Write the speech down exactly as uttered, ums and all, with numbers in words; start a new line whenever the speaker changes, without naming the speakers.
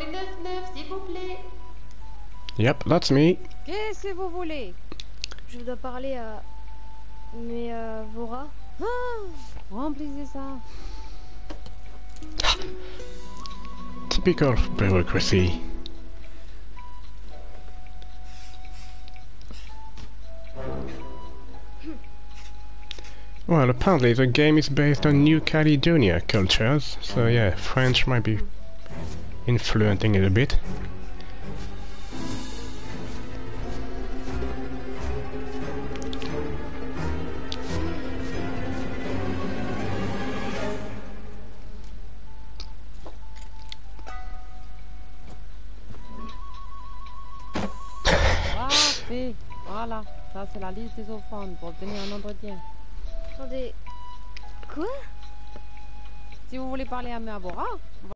neuf neuf, s'il vous plaît.
Yep, that's me.
Qu'est-ce que vous voulez?
Je dois parler à... Mais à Vora.
Ah, remplissez ça.
Typical bureaucracy. Well, apparently the game is based on New Caledonia cultures, so yeah, French might be influencing it a bit.
Parfait. Voilà, ça c'est la liste des offrandes pour obtenir un entretien.
Attendez... Quoi?
Si vous voulez parler à Méabora,